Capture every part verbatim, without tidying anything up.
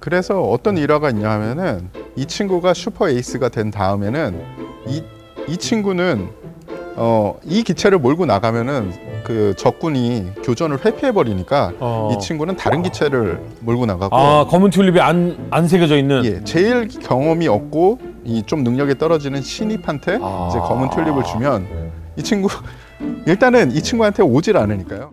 그래서 어떤 일화가 있냐 하면은 이 친구가 슈퍼 에이스가 된 다음에는 이, 이 친구는 어, 이 기체를 몰고 나가면은 그 적군이 교전을 회피해 버리니까 어. 이 친구는 다른 기체를 몰고 나가고 아 검은 튤립이 안, 안 새겨져 있는 예, 제일 경험이 없고 이 좀 능력이 떨어지는 신입한테 아. 이제 검은 튤립을 주면 이 친구 일단은 이 친구한테 오질 않으니까요.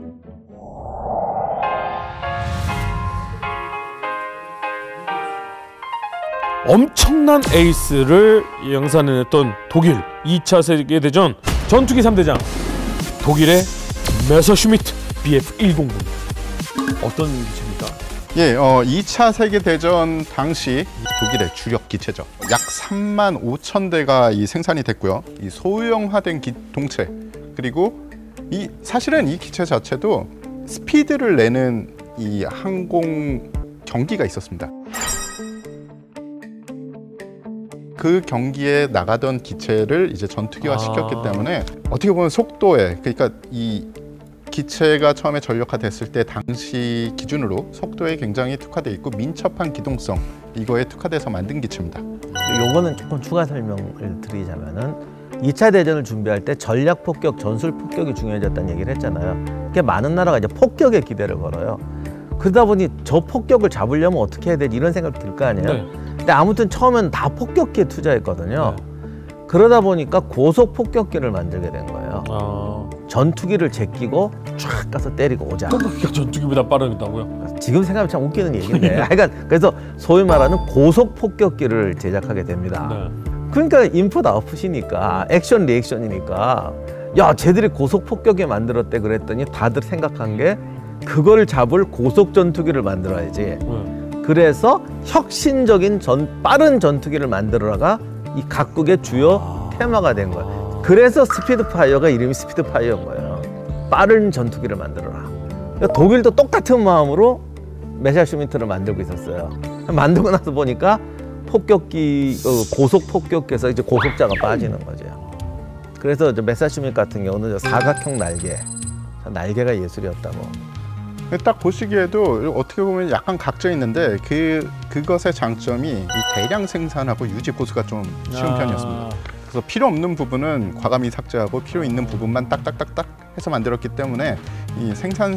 엄청난 에이스를 양산해냈던 독일 이 차 세계대전 전투기 삼 대장 독일의 메서슈미트 비에프 백구 어떤 기체입니까? 예, 어, 이 차 세계대전 당시 독일의 주력 기체죠. 약 삼만 오천 대가 이 생산이 됐고요. 이 소형화된 기, 동체 그리고 이 사실은 이 기체 자체도 스피드를 내는 이 항공 경기가 있었습니다. 그 경기에 나가던 기체를 이제 전투기화 시켰기 아. 때문에 어떻게 보면 속도에 그러니까 이 기체가 처음에 전력화됐을 때 당시 기준으로 속도에 굉장히 특화돼 있고 민첩한 기동성 이거에 특화돼서 만든 기체입니다. 요거는 조금 추가 설명을 드리자면은 이 차 대전을 준비할 때 전략 폭격, 전술 폭격이 중요해졌다는 얘기를 했잖아요. 그게 많은 나라가 이제 폭격에 기대를 걸어요. 그러다 보니 저 폭격을 잡으려면 어떻게 해야 되지 이런 생각이 들 거 아니에요. 네. 근데 아무튼 처음엔 다 폭격기에 투자했거든요. 네. 그러다 보니까 고속 폭격기를 만들게 된 거예요. 아... 전투기를 제끼고 쫙 가서 때리고 오자. 폭격기가 전투기보다 빠르다고요? 지금 생각하면 참 웃기는 얘기인데 하여간 그래서 소위 말하는 고속 폭격기를 제작하게 됩니다. 네. 그러니까 인풋 아웃풋이니까 액션 리액션이니까 야 쟤들이 고속 폭격기 만들었대 그랬더니 다들 생각한 게 그걸 잡을 고속 전투기를 만들어야지. 네. 그래서 혁신적인 전, 빠른 전투기를 만들어라가 이 각국의 주요 아... 테마가 된 거예요. 그래서 스피드파이어가 이름이 스피드파이어인 거예요. 빠른 전투기를 만들어라. 그러니까 독일도 똑같은 마음으로 메사슈미트를 만들고 있었어요. 만들고 나서 보니까 폭격기, 고속 폭격기에서 이제 고속자가 빠지는 거죠. 그래서 메사슈미트 같은 경우는 사각형 날개, 날개가 예술이었다고. 딱 보시기에도 어떻게 보면 약간 각져 있는데 그 그것의 장점이 이 대량 생산하고 유지 보수가 좀 쉬운 아... 편이었습니다. 그래서 필요 없는 부분은 과감히 삭제하고 필요 있는 부분만 딱딱딱딱 해서 만들었기 때문에 이 생산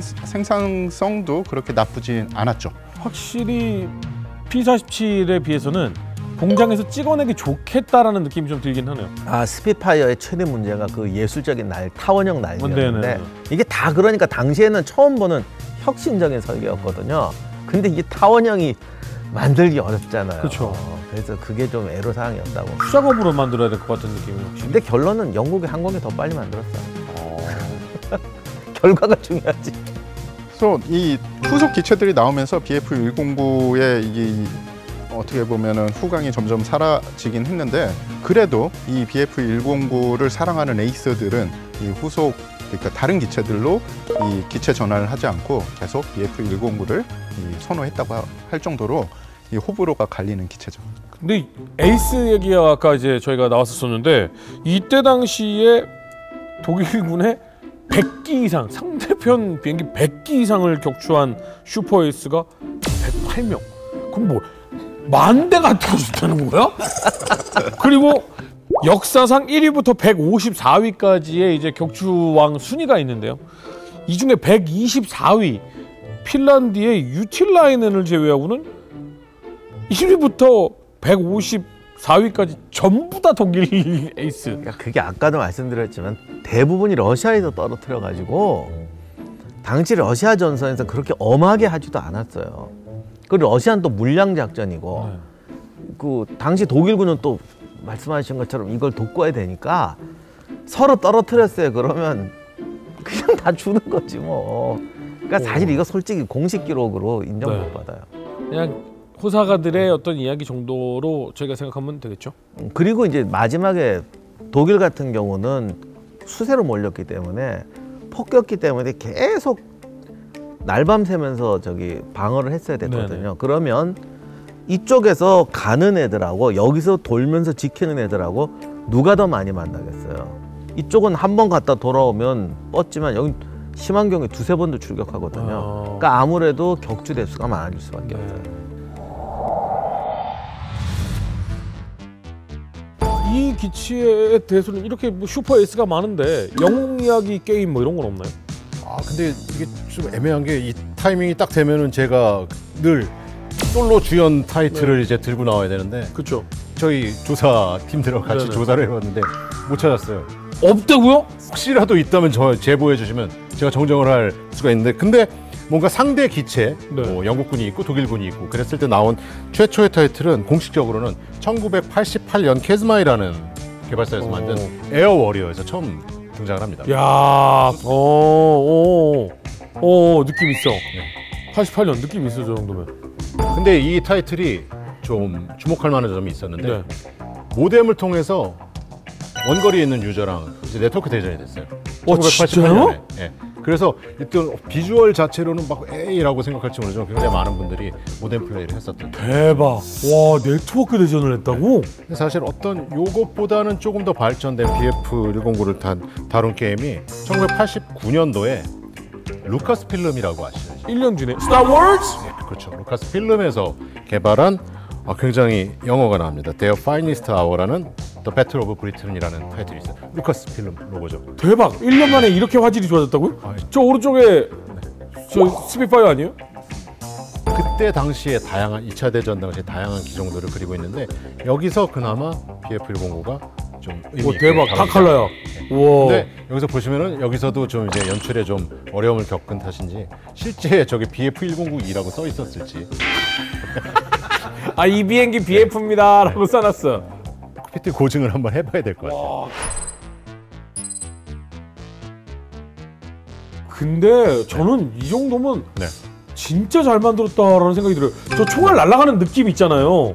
생산성도 그렇게 나쁘진 않았죠. 확실히 피 사십칠에 비해서는 공장에서 찍어내기 좋겠다라는 느낌이 좀 들긴 하네요. 아 스피드파이어의 최대 문제가 그 예술적인 날 타원형 날개였는데 이게 다 그러니까 당시에는 처음 보는 혁신적인 설계였거든요. 근데 이게 타원형이 만들기 어렵잖아요. 그렇죠. 그래서 그게 좀 애로사항이었다고. 수작업으로 만들어야 될 것 같은 느낌이 혹시. 근데 결론은 영국의 항공이 더 빨리 만들었어요. 어... 결과가 중요하지. 그래서 이 후속 기체들이 나오면서 비에프 백구의 이 어떻게 보면은 후광이 점점 사라지긴 했는데 그래도 이 비에프 백구를 사랑하는 에이스들은 이 후속 그러니까 다른 기체들로 이 기체 전환을 하지 않고 계속 비에프 백구를 선호했다고 할 정도로 이 호불호가 갈리는 기체죠. 근데 에이스 얘기가 아까 이제 저희가 나왔었는데 이때 당시에 독일군의 백 기 이상 상대편 비행기 백 기 이상을 격추한 슈퍼 에이스가 백팔 명. 그럼 뭐 만 대가 터졌다는 거야? 그리고 역사상 일 위부터 백오십사 위까지의 이제 격추왕 순위가 있는데요. 이 중에 백이십사 위 핀란드의 유틸라이넨을 제외하고는 일 위부터 백오십사 위까지 전부 다 독일 에이스. 그러니까 그게 아까도 말씀드렸지만 대부분이 러시아에서 떨어뜨려 가지고 당시 러시아 전선에서 그렇게 엄하게 하지도 않았어요. 그 러시아는 또 물량 작전이고 네. 그 당시 독일군은 또 말씀하신 것처럼 이걸 돕고야 되니까 서로 떨어뜨렸어요. 그러면 그냥 다 주는 거지 뭐. 그러니까 사실 이거 솔직히 공식 기록으로 인정 못 네. 받아요. 그냥 호사가들의 어떤 이야기 정도로 저희가 생각하면 되겠죠. 그리고 이제 마지막에 독일 같은 경우는 수세로 몰렸기 때문에 폭격기 때문에 계속 날밤 새면서 저기 방어를 했어야 됐거든요. 네네. 그러면 이쪽에서 가는 애들하고 여기서 돌면서 지키는 애들하고 누가 더 많이 만나겠어요. 이쪽은 한 번 갔다 돌아오면 뻗지만 여기 심한 경우에 두세 번도 출격하거든요. 어... 그러니까 아무래도 격추 대수가 많아질 수밖에 네. 없어요. 이 기체에 대해서는 이렇게 뭐 슈퍼 에이스가 많은데 영웅 이야기 게임 뭐 이런 건 없나요? 아 근데 이게 좀 애매한 게 이 타이밍이 딱 되면은 제가 늘 솔로 주연 타이틀을 네. 이제 들고 나와야 되는데 그렇죠. 저희 조사 팀들하고 같이 네네. 조사를 해봤는데 못 찾았어요. 없다고요? 혹시라도 있다면 저 제보해 주시면 제가 정정을 할 수가 있는데 근데 뭔가 상대 기체 네. 뭐 영국군이 있고 독일군이 있고 그랬을 때 나온 최초의 타이틀은 공식적으로는 천구백팔십팔 년 캐즈마이라는 개발사에서 오. 만든 에어 워리어에서 처음 등장을 합니다. 야, 어, 어, 어, 느낌 있어. 팔십팔 년 느낌 있어 저 정도면. 근데 이 타이틀이 좀 주목할 만한 점이 있었는데 네. 모뎀을 통해서 원거리에 있는 유저랑 이제 네트워크 대전이 됐어요. 어, 천구백팔십팔 년에. 예. 그래서 일단 비주얼 자체로는 막 에이라고 생각할지 모르지만 굉장히 많은 분들이 모뎀 플레이를 했었던. 대박. 와, 네트워크 대전을 했다고? 근데 사실 어떤 요것보다는 조금 더 발전된 비에프 백구를 다룬 게임이 천구백팔십구 년도에 루카스 필름이라고 아시죠? 일 년 뒤네. 스타워즈? 네, 그렇죠. 루카스 필름에서 개발한 아, 굉장히 영어가 나옵니다. Their Finest Hour라는 The Battle of Britain이라는 타이틀이 있어요. 루카스 필름 로고죠. 대박. 일 년 만에 이렇게 화질이 좋아졌다고요? 아, 저 오른쪽에 저 스피파이어 아니에요? 그때 당시에 다양한 이 차 대전 당시에 다양한 기종들을 그리고 있는데 여기서 그나마 비에프 백구가 좀 의미 오, 있게 대박. 다 다뤄지죠. 칼라야. 우와. 근데 여기서 보시면은 여기서도 좀 이제 연출에 좀 어려움을 겪은 탓인지 실제 저기 비에프 백구이라고 써 있었을지 아, 이 비행기 비에프입니다 라고 써놨어. 큐피티 고증을 한번 해봐야 될 것 같아요. 근데 저는 이 정도면 네. 진짜 잘 만들었다라는 생각이 들어요. 저 총알 날아가는 느낌 있잖아요.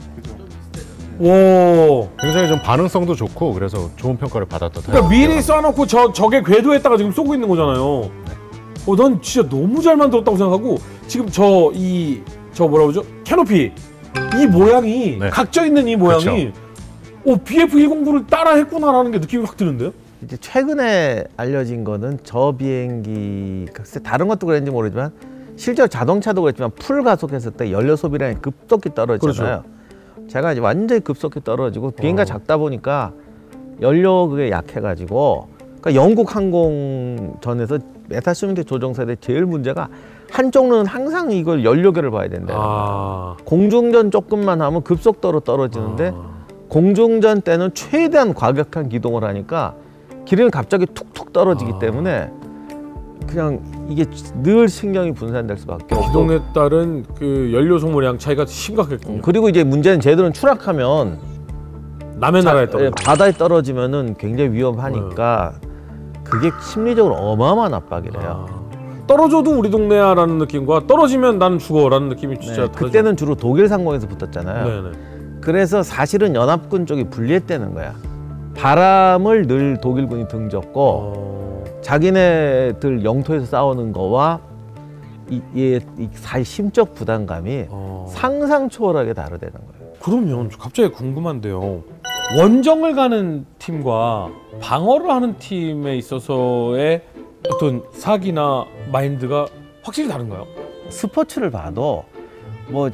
와. 굉장히 좀 반응성도 좋고 그래서 좋은 평가를 받았던 그러니까 타이틀이에요. 미리 쏴놓고 저 적의 궤도에다가 지금 쏘고 있는 거잖아요. 어, 난 진짜 너무 잘 만들었다고 생각하고 지금 저 이 저 뭐라 그러죠? 캐노피 이 모양이 네. 각져 있는 이 모양이 오 비에프 백구를 따라했구나라는 게 느낌이 확 드는데요? 이제 최근에 알려진 거는 저 비행기 글쎄 다른 것도 그랬는지 모르지만 실제로 자동차도 그랬지만 풀 가속했을 때 연료 소비량이 급속히 떨어지잖아요. 제가 이제 완전히 급속히 떨어지고 비행기가 어. 작다 보니까 연료 그게 약해가지고 그러니까 영국 항공전에서 메타쇼민트 조종사의 제일 문제가 한쪽은 항상 이걸 연료계를 봐야 된대요. 아. 공중전 조금만 하면 급속도로 떨어지는데 아. 공중전 때는 최대한 과격한 기동을 하니까 기름이 갑자기 툭툭 떨어지기 아. 때문에 그냥 이게 늘 신경이 분산될 수밖에 없고 기동에 따른 그 연료 소모량 차이가 심각했군요. 그리고 이제 문제는 쟤들은 추락하면 남의 나라에 자, 예, 떠. 바다에 떨어지면은 굉장히 위험하니까 그게 심리적으로 어마어마한 압박이래요. 아. 떨어져도 우리 동네야라는 느낌과 떨어지면 나는 죽어라는 느낌이 진짜 네, 다르죠. 그때는 주로 독일 상공에서 붙었잖아요. 네네. 그래서 사실은 연합군 쪽이 불리했다는 거야. 바람을 늘 독일군이 등졌고 어... 자기네들 영토에서 싸우는 거와 이, 이, 이 사이 심적 부담감이 어... 상상 초월하게 다르다는 거예요. 그러면 갑자기 궁금한데요. 원정을 가는 팀과 방어를 하는 팀에 있어서의 어떤 사기나 마인드가 확실히 다른가요? 스포츠를 봐도 뭐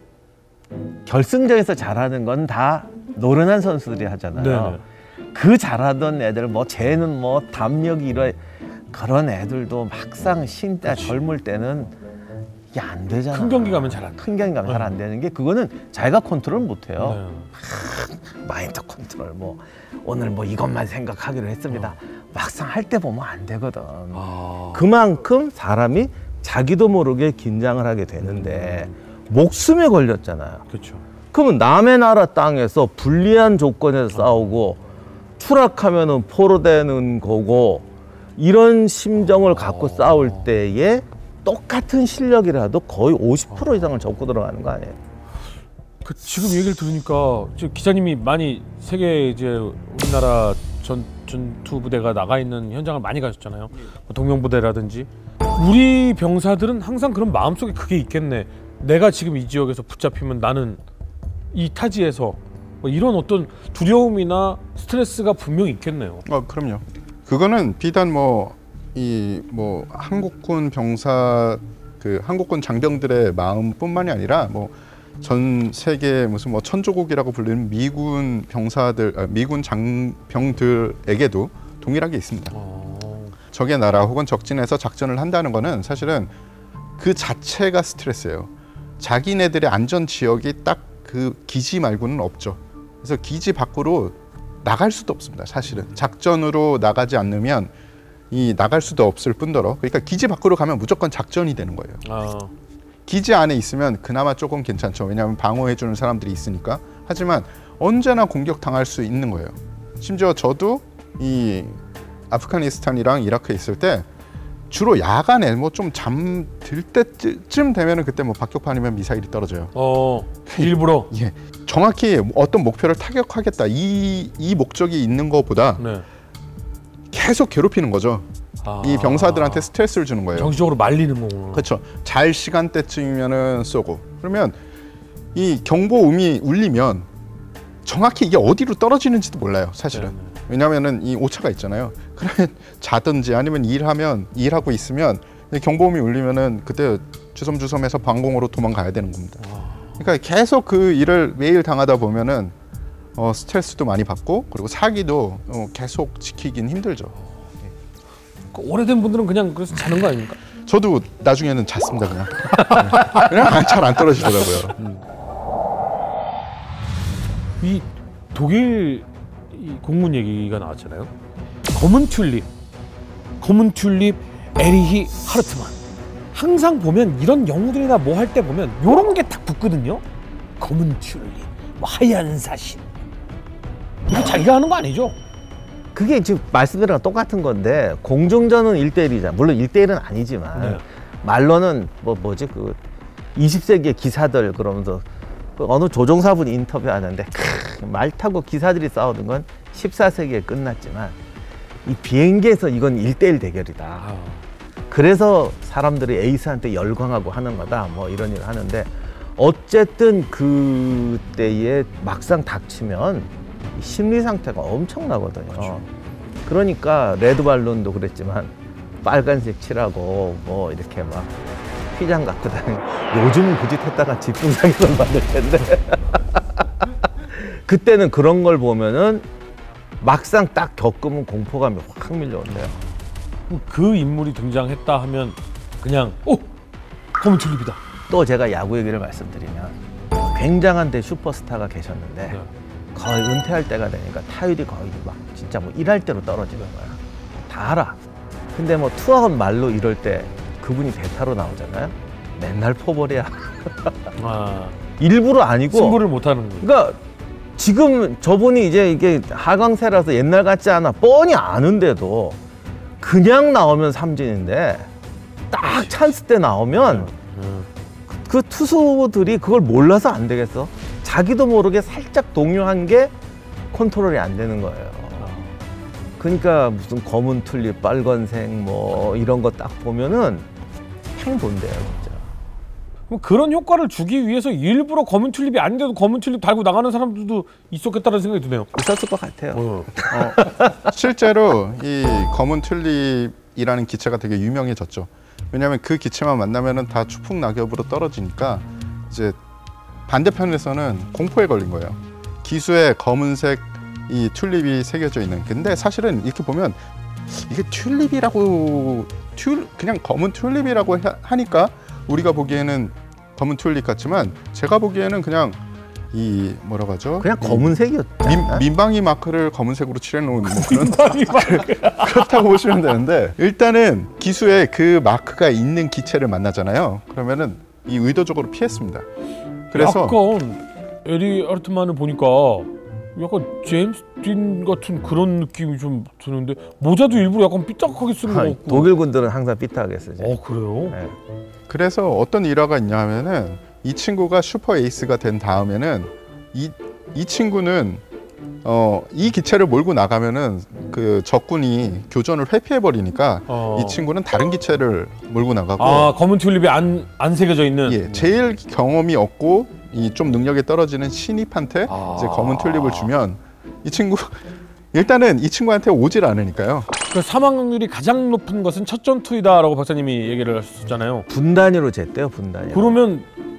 결승전에서 잘하는 건 다 노련한 선수들이 하잖아요. 네네. 그 잘하던 애들 뭐 쟤는 뭐 담력이 이런 그런 애들도 막상 신때 젊을 때는 이게 안 되잖아. 큰 경기 가면 잘 안 돼. 큰 경기 가면 잘 안 되는 게 그거는 자기가 컨트롤 못 해요. 네. 마인드 컨트롤 뭐 오늘 뭐 이것만 생각하기로 했습니다. 막상 할 때 보면 안 되거든. 아... 그만큼 사람이 자기도 모르게 긴장을 하게 되는데 목숨에 걸렸잖아요. 그렇죠. 그러면 남의 나라 땅에서 불리한 조건에서 싸우고 추락하면은 포로되는 거고 이런 심정을 갖고 싸울 때에 똑같은 실력이라도 거의 오십 퍼센트 이상을 접고 들어가는 거 아니에요? 그 지금 얘기를 들으니까 지금 기자님이 많이 세계 이제 우리나라 전 전투 부대가 나가 있는 현장을 많이 가셨잖아요. 뭐 동명부대라든지 우리 병사들은 항상 그런 마음속에 그게 있겠네. 내가 지금 이 지역에서 붙잡히면 나는 이 타지에서 뭐 이런 어떤 두려움이나 스트레스가 분명히 있겠네요. 어, 그럼요. 그거는 비단 뭐 이 뭐 한국군 병사 그 한국군 장병들의 마음뿐만이 아니라 뭐 전 세계 무슨 뭐 천조국이라고 불리는 미군 병사들, 아, 미군 장병들에게도 동일하게 있습니다. 어. 적의 나라 혹은 적진에서 작전을 한다는 거는 사실은 그 자체가 스트레스예요. 자기네들의 안전 지역이 딱 그 기지 말고는 없죠. 그래서 기지 밖으로 나갈 수도 없습니다. 사실은 작전으로 나가지 않으면 이 나갈 수도 없을 뿐더러, 그러니까 기지 밖으로 가면 무조건 작전이 되는 거예요. 아. 기지 안에 있으면 그나마 조금 괜찮죠. 왜냐하면 방어해 주는 사람들이 있으니까. 하지만 언제나 공격당할 수 있는 거예요. 심지어 저도 이 아프가니스탄이랑 이라크에 있을 때 주로 야간에 뭐 좀 잠들 때쯤 되면은 그때 뭐 박격판이면 미사일이 떨어져요. 어. 일부러. 예, 정확히 어떤 목표를 타격하겠다 이, 이 목적이 있는 것보다 네. 계속 괴롭히는 거죠. 아. 이 병사들한테 스트레스를 주는 거예요. 정신적으로 말리는 거구나. 그렇죠. 잘 시간대쯤이면은 쏘고, 그러면 이 경보음이 울리면 정확히 이게 어디로 떨어지는지도 몰라요. 사실은. 네네. 왜냐하면은 이 오차가 있잖아요. 그러면 자든지 아니면 일하면 일하고 있으면 경보음이 울리면은 그때 주섬주섬해서 방공으로 도망가야 되는 겁니다. 그러니까 계속 그 일을 매일 당하다 보면은 어, 스트레스도 많이 받고, 그리고 사기도 어, 계속 지키긴 힘들죠. 그 오래된 분들은 그냥 그래서 자는 거 아닙니까? 저도 나중에는 잤습니다. 그냥 그냥 잘 안 떨어지더라고요. 음. 이 독일 이 공문 얘기가 나왔잖아요. 검은 튤립, 검은 튤립, 에리히 하르트만. 항상 보면 이런 영웅들이나 뭐 할 때 보면 요런 게 딱 붙거든요. 검은 튤립, 뭐 하얀 사신. 이거 자기가 하는 거 아니죠? 그게 지금 말씀드린 똑같은 건데, 공중전은 일 대일이잖아. 물론 일 대일은 아니지만 네. 말로는 뭐 뭐지 그 이십 세기의 기사들 그러면서 그 어느 조종사분이 인터뷰하는데 크, 말 타고 기사들이 싸우는 건 십사 세기에 끝났지만 이 비행기에서 이건 일 대일 대결이다. 아. 그래서 사람들이 에이스한테 열광하고 하는 거다. 뭐 이런 일을 하는데, 어쨌든 그때에 막상 닥치면 심리 상태가 엄청나거든요. 그렇죠. 그러니까 레드발룬도 그랬지만 빨간색 칠하고 뭐 이렇게 막 휘장 갖고 다니고, 요즘은 그 짓 했다가 집중사격을 받을 텐데 그때는 그런 걸 보면은 막상 딱 겪으면 공포감이 확 밀려온대요. 그 인물이 등장했다 하면 그냥 오! 검은 튤립이다. 또 제가 야구 얘기를 말씀드리면, 굉장한 대 슈퍼스타가 계셨는데 네. 거의 은퇴할 때가 되니까 타율이 거의 막 진짜 뭐 일할 대로 떨어지는 거야. 다 알아. 근데 뭐 투아웃 말로 이럴 때 그분이 대타로 나오잖아요. 맨날 포볼이야. 아, 일부러 아니고. 승부를 못 하는 거예요. 그러니까 지금 저분이 이제 이게 하강세라서 옛날 같지 않아. 뻔히 아는데도 그냥 나오면 삼진인데 딱 찬스 때 나오면 음. 그 투수들이 그걸 몰라서 안 되겠어. 자기도 모르게 살짝 동요한 게 컨트롤이 안 되는 거예요. 그러니까 무슨 검은 튤립, 빨간색 뭐 이런 거 딱 보면은 행본데요, 진짜. 그럼 그런 효과를 주기 위해서 일부러 검은 튤립이 아닌데도 검은 튤립 달고 나가는 사람들도 있었겠다는 생각이 드네요. 있었을 것 같아요. 어. 어, 실제로 이 검은 튤립이라는 기체가 되게 유명해졌죠. 왜냐하면 그 기체만 만나면은 다 추풍 낙엽으로 떨어지니까 이제 반대편에서는 공포에 걸린 거예요. 기수에 검은색 이 튤립이 새겨져 있는. 근데 사실은 이렇게 보면 이게 튤립이라고 튤 그냥 검은 튤립이라고 하니까 우리가 보기에는 검은 튤립 같지만, 제가 보기에는 그냥 이 뭐라고 하죠? 그냥 검은색이었죠. 민, 민방위 마크를 검은색으로 칠해놓은 뭐 그런 그렇다고 보시면 되는데, 일단은 기수에 그 마크가 있는 기체를 만나잖아요. 그러면은 이 의도적으로 피했습니다. 그래서 약간 에리 아르트만을 보니까 약간 제임스 딘 같은 그런 느낌이 좀 드는데, 모자도 일부러 약간 삐딱하게 쓴 거 같고. 독일 군들은 항상 삐딱하게 쓰죠. 어, 그래요? 네. 그래서 어떤 일화가 있냐 하면은, 이 친구가 슈퍼 에이스가 된 다음에는 이, 이 친구는 어, 이 기체를 몰고 나가면은 그 적군이 교전을 회피해 버리니까 어. 이 친구는 다른 기체를 몰고 나가고. 아, 검은 튤립이 안, 안 새겨져 있는. 예, 제일 경험이 없고 이 좀 능력이 떨어지는 신입한테 아. 이제 검은 튤립을 주면 이 친구 일단은 이 친구한테 오질 않으니까요. 그 사망률이 가장 높은 것은 첫 전투이다라고 박사님이 얘기를 하셨잖아요. 분 단위로 쟀대요, 분 단위로. 그러면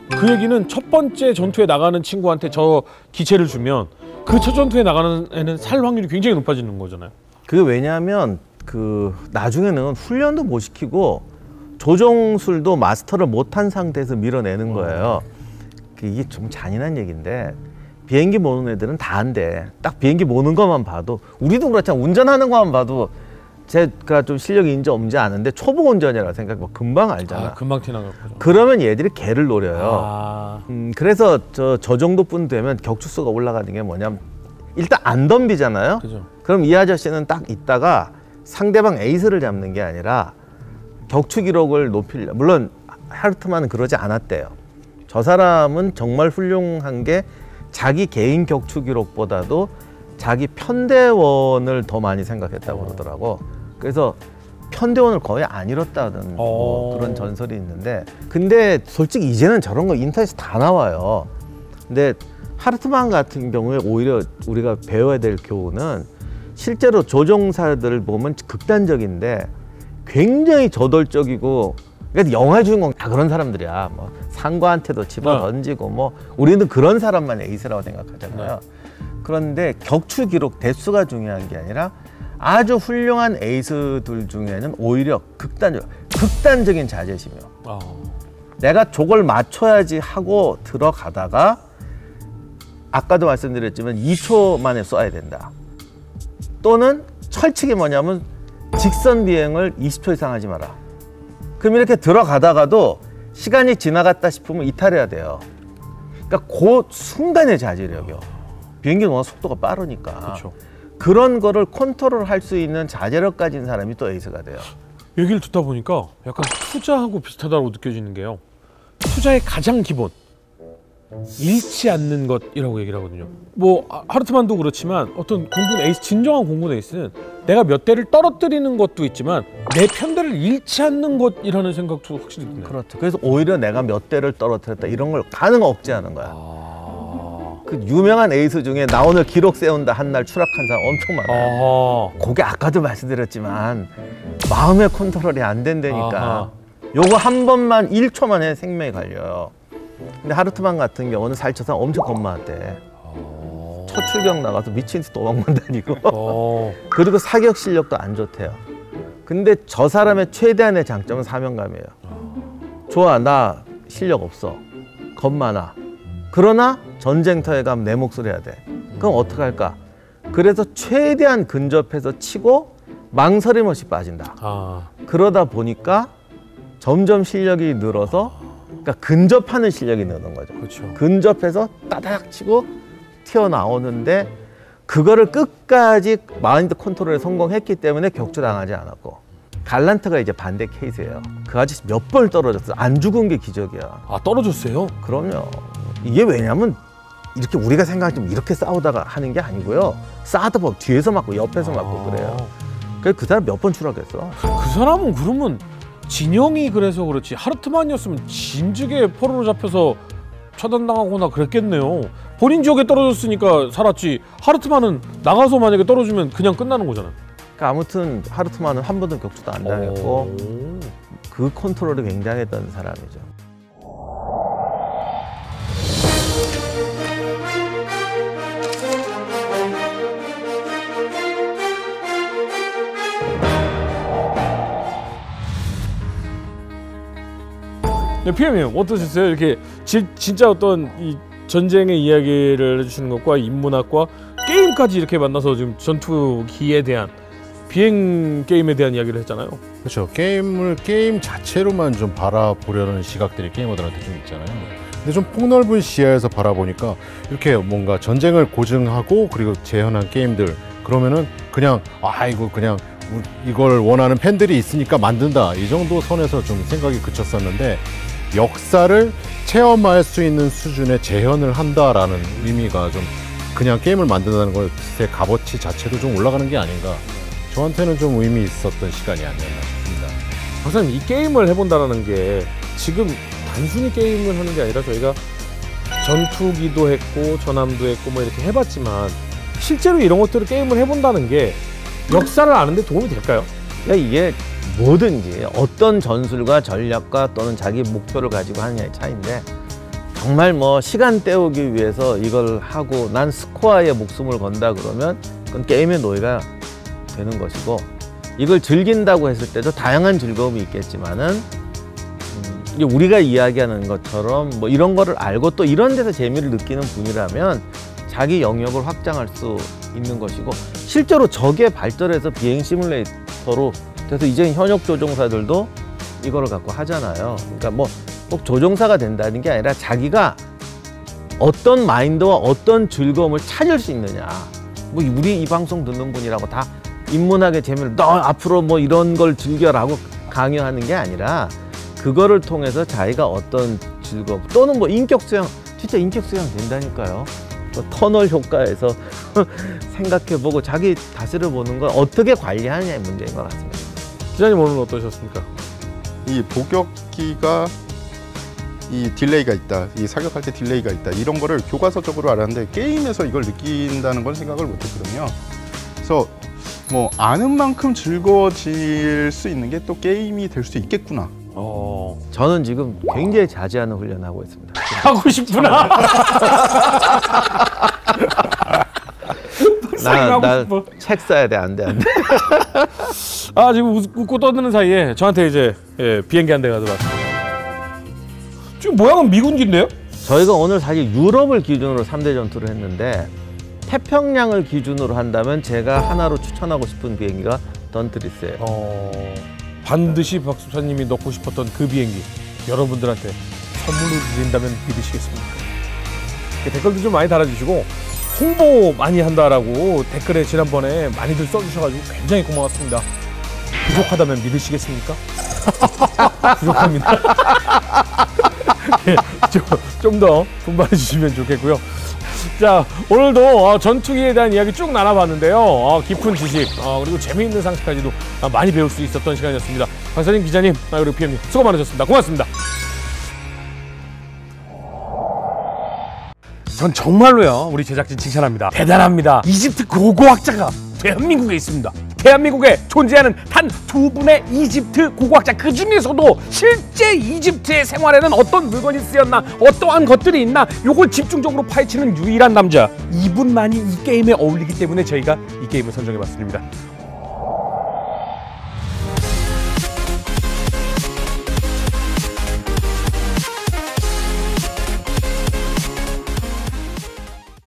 그 얘기는 첫 번째 전투에 나가는 친구한테 저 기체를 주면 그 첫 전투에 나가는 애는 살 확률이 굉장히 높아지는 거잖아요. 그게 왜냐하면 그 나중에는 훈련도 못 시키고 조종술도 마스터를 못한 상태에서 밀어내는 거예요. 이게 좀 잔인한 얘기인데 비행기 모는 애들은 다 안 돼. 딱 비행기 모는 것만 봐도 우리도 그렇잖아. 운전하는 것만 봐도 제가 좀 실력이 인지 없지 않은데 초보 운전이라 생각하면 금방 알잖아. 아, 금방 티나가고. 그러면 얘들이 개를 노려요. 아. 음, 그래서 저, 저 정도뿐 되면 격추수가 올라가는 게 뭐냐면 일단 안 덤비잖아요. 그죠. 그럼 이 아저씨는 딱 있다가 상대방 에이스를 잡는 게 아니라 격추 기록을 높이려. 물론 하르트만은 그러지 않았대요. 저 사람은 정말 훌륭한 게 자기 개인 격추 기록보다도 자기 편대원을 더 많이 생각했다고 그러더라고. 그래서 편대원을 거의 안 잃었다는 뭐 그런 전설이 있는데, 근데 솔직히 이제는 저런 거 인터넷에 다 나와요. 근데 하르트만 같은 경우에 오히려 우리가 배워야 될 교훈은 실제로 조종사들을 보면 극단적인데 굉장히 저돌적이고, 그러니까 영화 주인공 다 그런 사람들이야. 뭐 상과한테도 집어 네. 던지고 뭐 우리는 그런 사람만 에이스라고 생각하잖아요. 네. 그런데 격추 기록 대수가 중요한 게 아니라 아주 훌륭한 에이스들 중에는 오히려 극단적, 극단적인 자제심이요. 아. 내가 저걸 맞춰야지 하고 들어가다가 아까도 말씀드렸지만 이 초 만에 쏴야 된다. 또는 철칙이 뭐냐면 직선 비행을 이십 초 이상 하지 마라. 그럼 이렇게 들어가다가도 시간이 지나갔다 싶으면 이탈해야 돼요. 그러니까 그 순간의 자제력이요. 비행기는 워낙 속도가 빠르니까. 그렇죠. 그런 거를 컨트롤할 수 있는 자제력 가진 사람이 또 에이스가 돼요. 얘기를 듣다 보니까 약간 투자하고 비슷하다고 느껴지는 게요. 투자의 가장 기본, 잃지 않는 것이라고 얘기를 하거든요. 뭐 하르트만도 그렇지만 어떤 공군 에이스, 진정한 공군 에이스는 내가 몇 대를 떨어뜨리는 것도 있지만 내 편대를 잃지 않는 것이라는 생각도 확실히 드네요. 그렇죠. 그래서 오히려 내가 몇 대를 떨어뜨렸다 이런 걸 가능 억제하는 거야. 아... 그 유명한 에이스 중에 나 오늘 기록 세운다 한 날 추락한 사람 엄청 많아요. 아... 그게 아까도 말씀드렸지만 마음의 컨트롤이 안 된다니까. 아하. 요거 한 번만 일 초 만에 생명이 갈려요. 근데 하르트만 같은 경우는 살쳐서 엄청 겁많았대. 첫 출격 나가서 미친 듯이 도망만 다니고 어... 그리고 사격 실력도 안 좋대요. 근데 저 사람의 최대한의 장점은 사명감이에요. 좋아, 나 실력 없어, 겁 많아. 그러나 전쟁터에 가면 내 몫을 해야 돼. 그럼 어떻게 할까? 그래서 최대한 근접해서 치고 망설임 없이 빠진다. 아... 그러다 보니까 점점 실력이 늘어서, 그러니까 근접하는 실력이 느는 거죠. 그렇죠. 근접해서 따닥 치고 튀어나오는데 그거를 끝까지 마인드 컨트롤에 성공했기 때문에 격추당하지 않았고, 갈란트가 이제 반대 케이스예요. 그 아저씨 몇 번 떨어졌어. 안 죽은 게 기적이야. 아, 떨어졌어요? 그럼요. 이게 왜냐면 이렇게 우리가 생각하면 이렇게 싸우다가 하는 게 아니고요. 싸우다 보면 뒤에서 맞고 옆에서 맞고 아... 그래요. 그래서 그 사람 몇 번 추락했어. 그 사람은 그러면 진영이 그래서 그렇지 하르트만이었으면 진즉에 포로로 잡혀서 처단당하거나 그랬겠네요. 본인 지역에 떨어졌으니까 살았지, 하르트만은 나가서 만약에 떨어지면 그냥 끝나는 거잖아요. 그러니까 아무튼 하르트만은 한 번도 격추도 안 당했고 오... 그 컨트롤이 굉장했던 사람이죠. 네, 피엠님 어떠셨어요? 이렇게 지, 진짜 어떤 이 전쟁의 이야기를 해주시는 것과 인문학과 게임까지 이렇게 만나서 지금 전투기에 대한, 비행 게임에 대한 이야기를 했잖아요. 그렇죠. 게임을 게임 자체로만 좀 바라보려는 시각들이 게이머들한테 좀 있잖아요. 근데 좀 폭넓은 시야에서 바라보니까 이렇게 뭔가 전쟁을 고증하고 그리고 재현한 게임들, 그러면은 그냥 아 이거 그냥 이걸 원하는 팬들이 있으니까 만든다, 이 정도 선에서 좀 생각이 그쳤었는데, 역사를 체험할 수 있는 수준의 재현을 한다라는 의미가 좀, 그냥 게임을 만든다는 것의 값어치 자체도 좀 올라가는 게 아닌가, 저한테는 좀 의미 있었던 시간이 아니었나 싶습니다. 박사님, 이 게임을 해본다는 게 지금 단순히 게임을 하는 게 아니라 저희가 전투기도 했고 전함도 했고 뭐 이렇게 해봤지만 실제로 이런 것들을 게임을 해본다는 게 역사를 아는데 도움이 될까요? 그러니까 이게 뭐든지 어떤 전술과 전략과 또는 자기 목표를 가지고 하느냐의 차이인데, 정말 뭐 시간 때우기 위해서 이걸 하고 난 스코어에 목숨을 건다 그러면 그건 게임의 노예가 되는 것이고, 이걸 즐긴다고 했을 때도 다양한 즐거움이 있겠지만은 음, 이제 우리가 이야기하는 것처럼 뭐 이런 거를 알고 또 이런 데서 재미를 느끼는 분이라면 자기 영역을 확장할 수 있는 것이고, 실제로 저게 발전해서 비행 시뮬레이터로 그래서 이제 현역 조종사들도 이거를 갖고 하잖아요. 그러니까 뭐 꼭 조종사가 된다는 게 아니라 자기가 어떤 마인드와 어떤 즐거움을 찾을 수 있느냐. 뭐 우리 이 방송 듣는 분이라고 다 인문학의 재미를 너 앞으로 뭐 이런 걸 즐겨라고 강요하는 게 아니라 그거를 통해서 자기가 어떤 즐거움 또는 뭐 인격 수양, 진짜 인격 수양 된다니까요. 뭐 터널 효과에서 생각해보고 자기 다스려 보는 건 어떻게 관리하느냐의 문제인 것 같습니다. 기자님 오늘 어떠셨습니까? 이 복역기가 이 딜레이가 있다, 이 사격할 때 딜레이가 있다, 이런 거를 교과서적으로 알았는데 게임에서 이걸 느낀다는 건 생각을 못했거든요. 그래서 뭐 아는 만큼 즐거워질 수 있는 게 또 게임이 될 수 있겠구나. 어... 저는 지금 굉장히 자제하는 훈련하고 있습니다. 하고 싶구나. 나책 써야 돼, 안 돼, 안 돼. 아, 지금 웃, 웃고 떠드는 사이에 저한테 이제 예, 비행기 한 대가 들어왔습니다. 지금 모양은 미군기인데요? 저희가 오늘 사실 유럽을 기준으로 삼 대 전투를 했는데 태평양을 기준으로 한다면 제가 하나로 추천하고 싶은 비행기가 던트리스예요. 어... 반드시 박수사님이 넣고 싶었던 그 비행기 여러분들한테 선물로 드린다면 믿으시겠습니까? 댓글도 좀 많이 달아주시고 홍보 많이 한다라고 댓글에 지난번에 많이들 써주셔가지고 굉장히 고마웠습니다. 부족하다면 믿으시겠습니까? 부족합니다. 예, 좀 더 분발해주시면 좋겠고요. 자, 오늘도 어, 전투기에 대한 이야기 쭉 나눠봤는데요. 어, 깊은 지식 어, 그리고 재미있는 상식까지도 어, 많이 배울 수 있었던 시간이었습니다. 박사님, 기자님, 아, 그리고 피엠님 수고 많으셨습니다. 고맙습니다. 전 정말로요, 우리 제작진 칭찬합니다. 대단합니다. 이집트 고고학자가 대한민국에 있습니다. 대한민국에 존재하는 단 두 분의 이집트 고고학자, 그 중에서도 실제 이집트의 생활에는 어떤 물건이 쓰였나, 어떠한 것들이 있나, 요걸 집중적으로 파헤치는 유일한 남자, 이분만이 이 게임에 어울리기 때문에 저희가 이 게임을 선정해봤습니다.